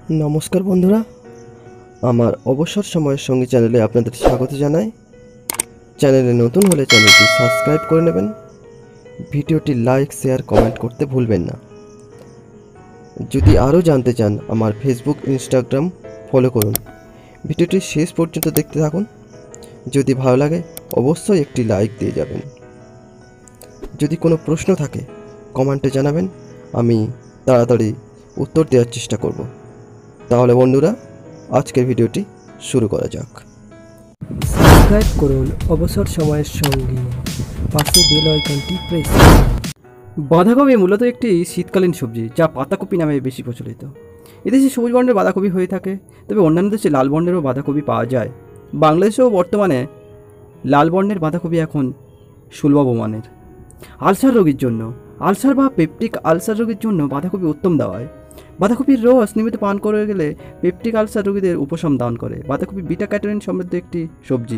নমস্কার বন্ধুরা, আমার অবসর সময়ের সঙ্গী চ্যানেলে আপনাদের স্বাগত জানাই। চ্যানেলে নতুন হলে চ্যানেলটি সাবস্ক্রাইব করে নেবেন। ভিডিওটি লাইক, শেয়ার, কমেন্ট করতে ভুলবেন না। যদি আরও জানতে চান আমার ফেসবুক, ইনস্টাগ্রাম ফলো করুন। ভিডিওটি শেষ পর্যন্ত দেখতে থাকুন। যদি ভালো লাগে অবশ্যই একটি লাইক দিয়ে যাবেন। যদি কোনো প্রশ্ন থাকে কমেন্টে জানাবেন, আমি তাড়াতাড়ি উত্তর দেওয়ার চেষ্টা করব। তাহলে বন্ধুরা, আজকের ভিডিওটি শুরু করা যাক। সাবস্ক্রাইব করুন অবসর সময়ের সঙ্গী, পাশে বেল আইকনটি প্রেস করুন। বাঁধাকপি মূলত একটি শীতকালীন সবজি, যা পাতাকপি নামে বেশি প্রচলিত। এদেশে সবুজ বর্ণের বাঁধাকপি হয়ে থাকে, তবে অন্যান্য দেশে লাল বর্ণেরও বাঁধাকপি পাওয়া যায়। বাংলাদেশেও বর্তমানে লাল বর্ণের বাঁধাকপি এখন সুলভ মানের। আলসার রোগীর জন্য, আলসার বা পেপটিক আলসার রোগীর জন্য বাঁধাকপি উত্তম দাওয়ায়। বাঁধাকপির রস নিয়মিত পান করে গেলে পেপটিক আলসার রোগীদের উপশম দান করে। বাঁধাকপি বিটা ক্যারোটিন সমৃদ্ধ একটি সবজি।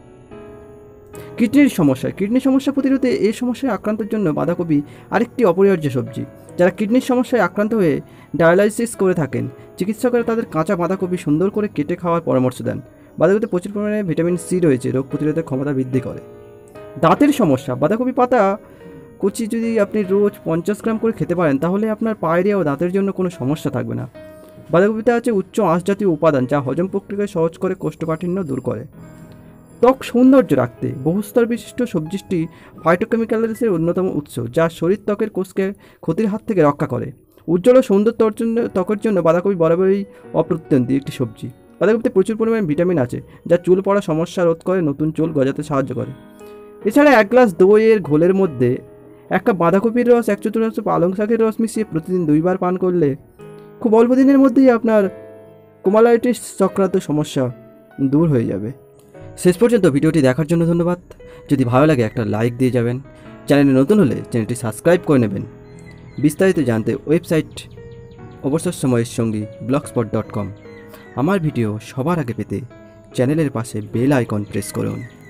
কিডনির সমস্যা প্রতিরোধে এই সমস্যায় আক্রান্তের জন্য বাঁধাকপি আরেকটি অপরিহার্য সবজি। যারা কিডনির সমস্যায় আক্রান্ত হয়ে ডায়ালাইসিস করে থাকেন, চিকিৎসকেরা তাদের কাঁচা বাঁধাকপি সুন্দর করে কেটে খাওয়ার পরামর্শ দেন। বাঁধাকপিতে প্রচুর পরিমাণে ভিটামিন সি রয়েছে, রোগ প্রতিরোধের ক্ষমতা বৃদ্ধি করে। দাঁতের সমস্যা, বাঁধাকপি পাতা কুচি যদি আপনি রোজ 50 গ্রাম করে খেতে পারেন, তাহলে আপনার পায়রিয়া ও দাঁতের জন্য কোনো সমস্যা থাকবে না। বাঁধাকপিতে আছে উচ্চ আঁশজাতীয় উপাদান, যা হজম প্রক্রিয়াকে সহজ করে কোষ্ঠকাঠিন্য দূর করে। ত্বক সৌন্দর্য রাখতে বহুস্তর বিশিষ্ট সবজিটি ফাইটোকেমিক্যালসের অন্যতম উৎস, যা শরীর ত্বকের কোষকে ক্ষতির হাত থেকে রক্ষা করে। উজ্জ্বল ও সুন্দর ত্বকের জন্য বাঁধাকপি বরাবরই অপ্রতিদ্বন্দ্বী একটি সবজি। বাঁধাকপিতে প্রচুর পরিমাণে ভিটামিন আছে, যা চুল পড়া সমস্যা রোধ করে, নতুন চুল গজাতে সাহায্য করে। এছাড়া 1 গ্লাস দইয়ের ঘোলের মধ্যে 1 কাপ বাঁধাকপির রস, 1/4 পালং শাকের রস মিশিয়ে প্রতিদিন 2 বার পান করলে খুব অল্প দিনের মধ্যেই আপনার কোমালাইটিস সংক্রান্ত সমস্যা দূর হয়ে যাবে। শেষ পর্যন্ত ভিডিওটি দেখার জন্য ধন্যবাদ। যদি ভালো লাগে একটা লাইক দিয়ে যাবেন। চ্যানেলে নতুন হলে চ্যানেলটি সাবস্ক্রাইব করে নেবেন। বিস্তারিত জানতে ওয়েবসাইট অবসর সময়ের সঙ্গী blogspot.com। আমার ভিডিও সবার আগে পেতে চ্যানেলের পাশে বেল আইকন প্রেস করুন।